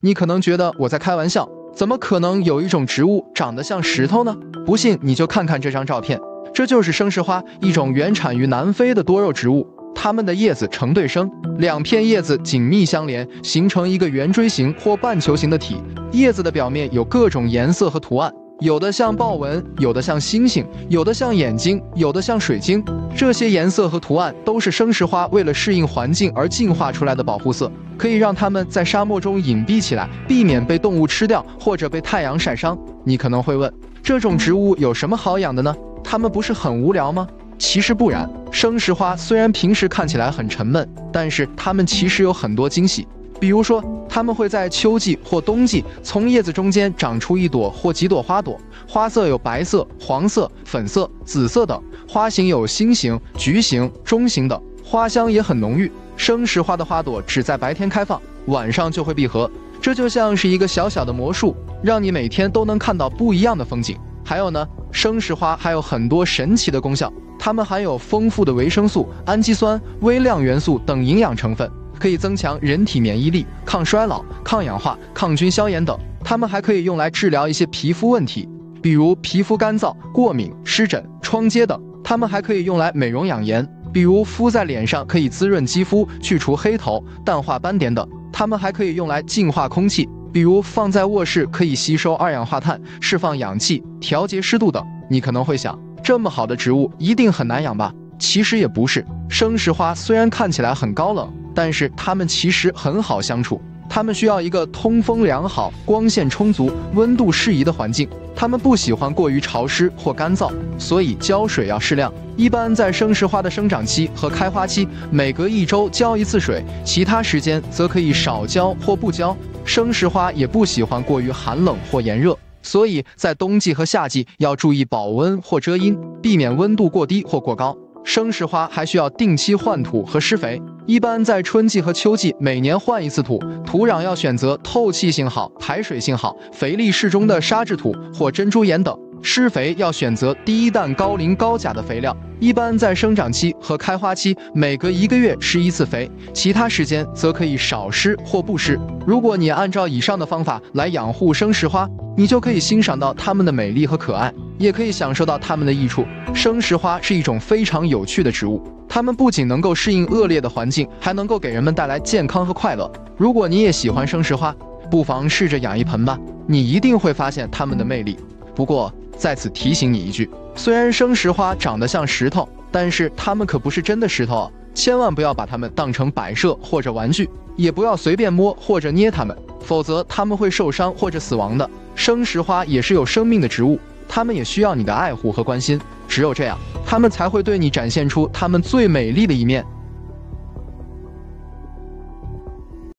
你可能觉得我在开玩笑，怎么可能有一种植物长得像石头呢？不信你就看看这张照片，这就是生石花，一种原产于南非的多肉植物。它们的叶子成对生，两片叶子紧密相连，形成一个圆锥形或半球形的体。叶子的表面有各种颜色和图案，有的像豹纹，有的像星星，有的像眼睛，有的像水晶。这些颜色和图案都是生石花为了适应环境而进化出来的保护色，可以让它们在沙漠中隐蔽起来，避免被动物吃掉或者被太阳晒伤。你可能会问，这种植物有什么好养的呢？它们不是很无聊吗？其实不然，生石花虽然平时看起来很沉闷，但是它们其实有很多惊喜。比如说，它们会在秋季或冬季从叶子中间长出一朵或几朵花朵，花色有白色、黄色、粉色、紫色等，花型有心形、矩形、中型等，花香也很浓郁。生石花的花朵只在白天开放，晚上就会闭合，这就像是一个小小的魔术，让你每天都能看到不一样的风景。还有呢，生石花还有很多神奇的功效，它们含有丰富的维生素、氨基酸、微量元素等营养成分，可以增强人体免疫力、抗衰老、抗氧化、抗菌消炎等。它们还可以用来治疗一些皮肤问题，比如皮肤干燥、过敏、湿疹、疮疖等。它们还可以用来美容养颜，比如敷在脸上可以滋润肌肤、去除黑头、淡化斑点等。它们还可以用来净化空气，比如放在卧室可以吸收二氧化碳，释放氧气，调节湿度等。你可能会想，这么好的植物一定很难养吧？其实也不是，生石花虽然看起来很高冷，但是它们其实很好相处。它们需要一个通风良好、光线充足、温度适宜的环境。它们不喜欢过于潮湿或干燥，所以浇水要适量。一般在生石花的生长期和开花期，每隔1周浇一次水，其他时间则可以少浇或不浇。生石花也不喜欢过于寒冷或炎热，所以在冬季和夏季要注意保温或遮阴，避免温度过低或过高。生石花还需要定期换土和施肥，一般在春季和秋季每年换一次土，土壤要选择透气性好、排水性好、肥力适中的沙质土或珍珠岩等。施肥要选择低氮高磷高钾的肥料，一般在生长期和开花期每隔1个月施一次肥，其他时间则可以少施或不施。如果你按照以上的方法来养护生石花，你就可以欣赏到它们的美丽和可爱，也可以享受到它们的益处。生石花是一种非常有趣的植物，它们不仅能够适应恶劣的环境，还能够给人们带来健康和快乐。如果你也喜欢生石花，不妨试着养一盆吧，你一定会发现它们的魅力。不过在此提醒你一句，虽然生石花长得像石头，但是它们可不是真的石头哦，千万不要把它们当成摆设或者玩具，也不要随便摸或者捏它们，否则它们会受伤或者死亡的。生石花也是有生命的植物，它们也需要你的爱护和关心，只有这样，它们才会对你展现出它们最美丽的一面。